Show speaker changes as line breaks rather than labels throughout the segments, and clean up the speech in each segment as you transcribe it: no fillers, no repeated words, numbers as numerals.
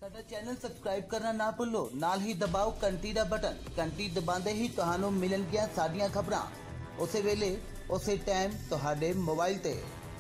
साडा channel subscribe करना ना भुल्लो, नाल ही दबाओ घंटी दा बटन। घंटी दबाते ही तुहानू मिलणगियां साडियां खबरां उसे वेले उसे टाइम तुहाडे मोबाइल ते।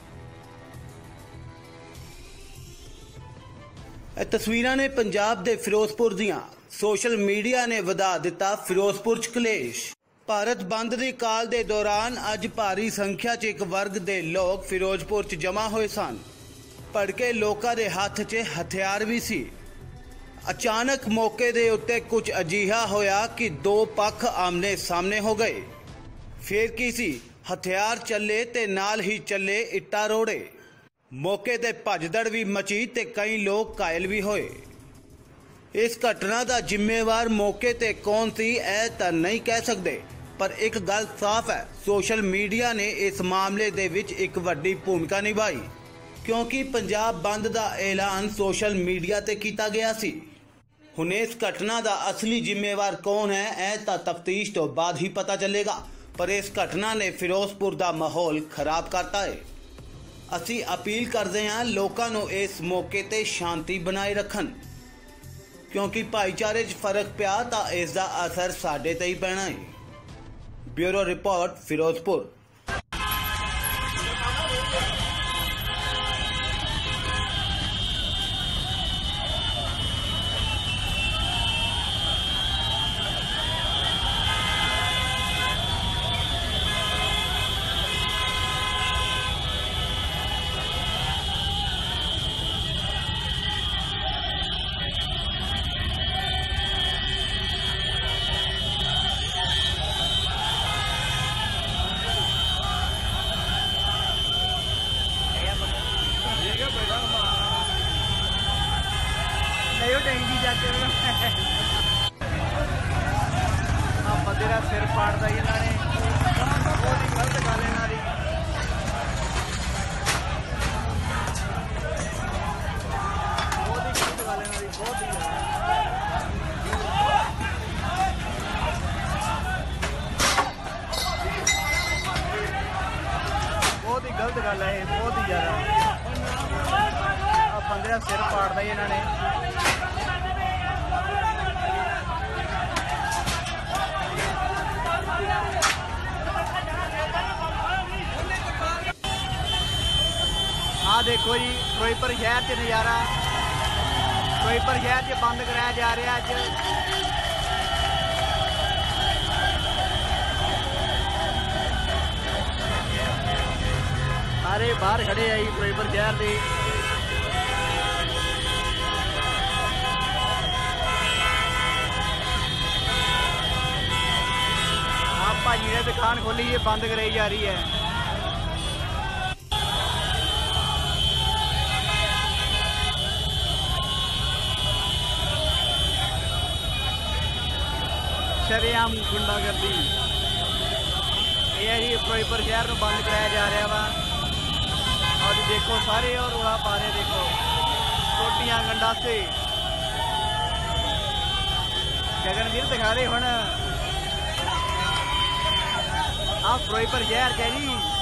तस्वीरां ने पंजाब दे फिरोजपुर दियां। सोशल मीडिया ने वधा दिता फिरोजपुर च कलेश। भारत बंद दी काल दे दौरान अज भारी संख्या च एक वर्ग दे लोग फिरोजपुर च जमा होए सन। भड़के लोकां दे हत्थ च हथियार भी सी। अचानक मौके दे उत्ते कुछ अजिहा होया कि दो पक्ष आमने सामने हो गए। फिर की सी, हथियार चले ते नाल ही चले इट्टा रोड़े। मौके ते भजदड़ भी मची ते कई लोग घायल भी होए। इस घटना का जिम्मेवार मौके ते कौन सी ऐ तां नहीं कह सकते, पर एक गल साफ है, सोशल मीडिया ने इस मामले दे विच एक वड्डी भूमिका निभाई, क्योंकि पंजाब बंद का ऐलान सोशल मीडिया ते कीता गया सी। हुण इस घटना का असली जिम्मेवार कौन है ऐ तां तफ्तीश तो बाद ही पता चलेगा, पर इस घटना ने फिरोजपुर का माहौल खराब करता है। असी अपील करते हैं लोगों को इस मौके ते शांति बनाए रखन, क्योंकि भाईचारे च फर्क पिया तां इसका असर साडे ते ही पैना है। Bureau report Firozpur.
बंदे का सिर फाड़ता इन्होंने, बहुत ही गलत गल इन्हों की। बहुत ही गलत गल इन्हों की, बहुत ही गलत गल है, बहुत ही ज्यादा। बंदे का सिर फाड़ता इन्होंने। देखो जी फिरोजपुर शहर से नज़ारा, फिरोजपुर शहर से बंद कराया जा रहा अज। सारे बाहर खड़े हैं जी फिरोजपुर शहर के। आप भाजी ने दुकान खोली है, बंद कराई जा रही है। शरेआम गुंडागर्दी ये जी फिरोजपुर शहर में बंद कराया जा रहा वा। और देखो सारे और रोला पा रहे, देखो रोटियां गंडासे गगनवीर दिखा रहे। हम आप फिरोजपुर शहर के जी